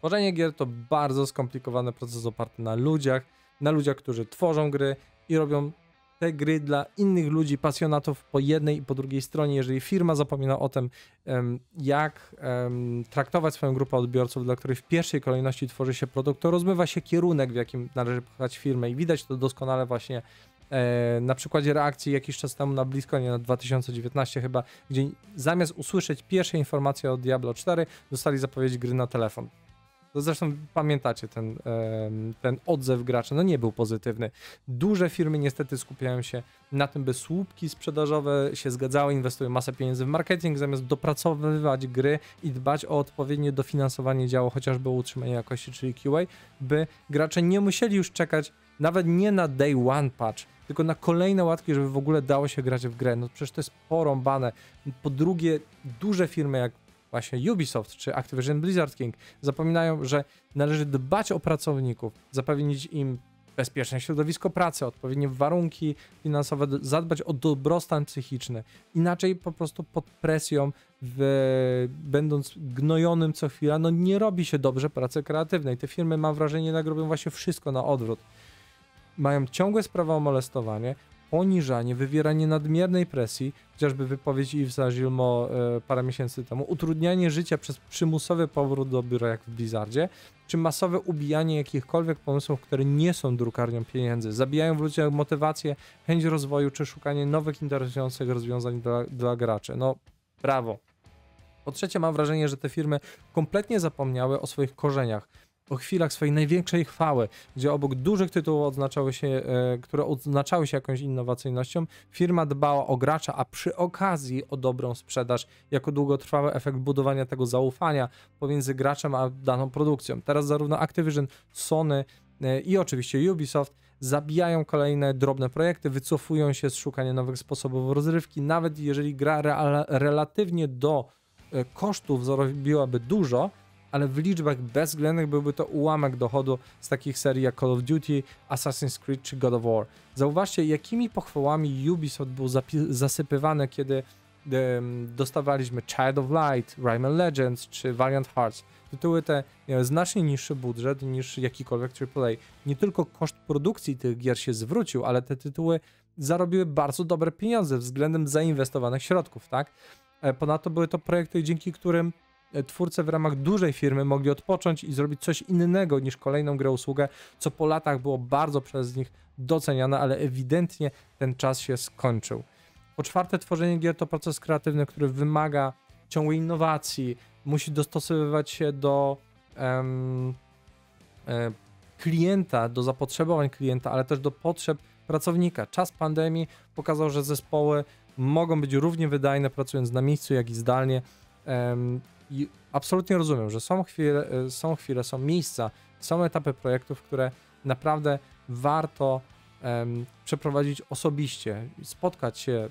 Tworzenie gier to bardzo skomplikowany proces oparty na ludziach, którzy tworzą gry i robią te gry dla innych ludzi, pasjonatów po jednej i po drugiej stronie. Jeżeli firma zapomina o tym, jak traktować swoją grupę odbiorców, dla których w pierwszej kolejności tworzy się produkt, to rozmywa się kierunek, w jakim należy pchać firmę i widać to doskonale właśnie na przykładzie reakcji jakiś czas temu na BlizzConie, na 2019 chyba, gdzie zamiast usłyszeć pierwsze informacje o Diablo 4, dostali zapowiedź gry na telefon. To zresztą pamiętacie ten odzew graczy, no nie był pozytywny. Duże firmy niestety skupiają się na tym, by słupki sprzedażowe się zgadzały, inwestują masę pieniędzy w marketing, zamiast dopracowywać gry i dbać o odpowiednie dofinansowanie działu, chociażby o utrzymanie jakości, czyli QA, by gracze nie musieli już czekać nawet nie na day one patch, tylko na kolejne łatki, żeby w ogóle dało się grać w grę. No przecież to jest porąbane. Po drugie, duże firmy jak właśnie Ubisoft czy Activision Blizzard King zapominają, że należy dbać o pracowników, zapewnić im bezpieczne środowisko pracy, odpowiednie warunki finansowe, zadbać o dobrostan psychiczny. Inaczej po prostu pod presją, będąc gnojonym co chwila, no nie robi się dobrze pracy kreatywnej. Te firmy, mam wrażenie, jednak robią właśnie wszystko na odwrót. Mają ciągłe sprawy o molestowanie, poniżanie, wywieranie nadmiernej presji, chociażby wypowiedź Yvesa Gilmour parę miesięcy temu, utrudnianie życia przez przymusowy powrót do biura jak w Blizzardzie, czy masowe ubijanie jakichkolwiek pomysłów, które nie są drukarnią pieniędzy, zabijają w ludziach motywację, chęć rozwoju, czy szukanie nowych, interesujących rozwiązań dla graczy. No, brawo. Po trzecie, mam wrażenie, że te firmy kompletnie zapomniały o swoich korzeniach, o chwilach swojej największej chwały, gdzie obok dużych tytułów które odznaczały się jakąś innowacyjnością, firma dbała o gracza, a przy okazji o dobrą sprzedaż, jako długotrwały efekt budowania tego zaufania pomiędzy graczem a daną produkcją. Teraz zarówno Activision, Sony i oczywiście Ubisoft zabijają kolejne drobne projekty, wycofują się z szukania nowych sposobów rozrywki, nawet jeżeli gra relatywnie do kosztów zarobiłaby dużo, ale w liczbach bezwzględnych byłby to ułamek dochodu z takich serii jak Call of Duty, Assassin's Creed czy God of War. Zauważcie, jakimi pochwałami Ubisoft był zasypywany, kiedy dostawaliśmy Child of Light, Rayman Legends czy Valiant Hearts. Tytuły te miały znacznie niższy budżet niż jakikolwiek AAA. Nie tylko koszt produkcji tych gier się zwrócił, ale te tytuły zarobiły bardzo dobre pieniądze względem zainwestowanych środków, tak? Ponadto były to projekty, dzięki którym twórcy w ramach dużej firmy mogli odpocząć i zrobić coś innego niż kolejną grę usługę, co po latach było bardzo przez nich doceniane, ale ewidentnie ten czas się skończył. Po czwarte, tworzenie gier to proces kreatywny, który wymaga ciągłej innowacji, musi dostosowywać się do klienta, do zapotrzebowań klienta, ale też do potrzeb pracownika. Czas pandemii pokazał, że zespoły mogą być równie wydajne pracując na miejscu, jak i zdalnie. I absolutnie rozumiem, że są miejsca, są etapy projektów, które naprawdę warto przeprowadzić osobiście, spotkać się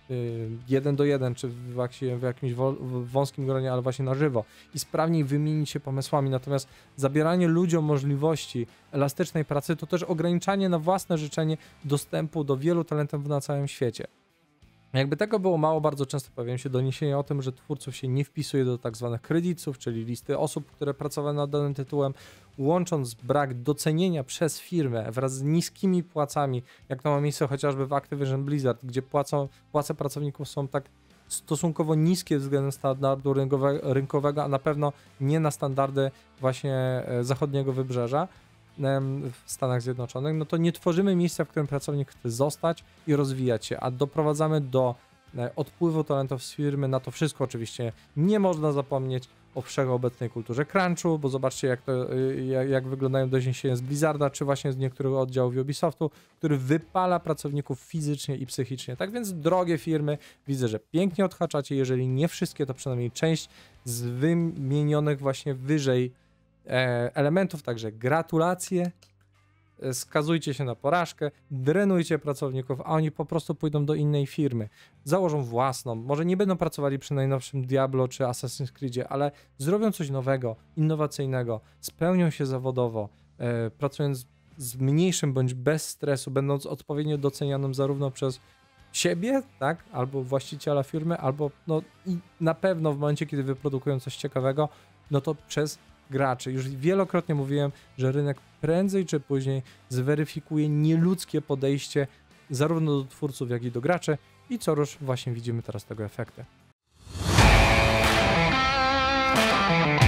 1 do 1, czy w jakimś wąskim gronie, ale właśnie na żywo i sprawniej wymienić się pomysłami. Natomiast zabieranie ludziom możliwości elastycznej pracy to też ograniczanie na własne życzenie dostępu do wielu talentów na całym świecie. Jakby tego było mało, bardzo często pojawiają się doniesienia o tym, że twórców się nie wpisuje do tak zwanych kredytów, czyli listy osób, które pracowały nad danym tytułem, łącząc brak docenienia przez firmę wraz z niskimi płacami, jak to ma miejsce chociażby w Activision Blizzard, gdzie płace pracowników są tak stosunkowo niskie względem standardu rynkowego, a na pewno nie na standardy właśnie zachodniego wybrzeża w Stanach Zjednoczonych, no to nie tworzymy miejsca, w którym pracownik chce zostać i rozwijać się, a doprowadzamy do odpływu talentów z firmy. Na to wszystko oczywiście nie można zapomnieć o wszechobecnej kulturze crunchu, bo zobaczcie jak wyglądają doniesienia z Blizzarda, czy właśnie z niektórych oddziałów Ubisoftu, który wypala pracowników fizycznie i psychicznie. Tak więc, drogie firmy, widzę, że pięknie odhaczacie, jeżeli nie wszystkie, to przynajmniej część z wymienionych właśnie wyżej elementów, także gratulacje, skazujcie się na porażkę, drenujcie pracowników, a oni po prostu pójdą do innej firmy, założą własną, może nie będą pracowali przy najnowszym Diablo czy Assassin's Creedzie, ale zrobią coś nowego, innowacyjnego, spełnią się zawodowo, pracując z mniejszym bądź bez stresu, będąc odpowiednio docenianym zarówno przez siebie, tak, albo właściciela firmy, albo no i na pewno w momencie, kiedy wyprodukują coś ciekawego, no to przez graczy. Już wielokrotnie mówiłem, że rynek prędzej czy później zweryfikuje nieludzkie podejście zarówno do twórców, jak i do graczy i coraz właśnie widzimy teraz tego efekty.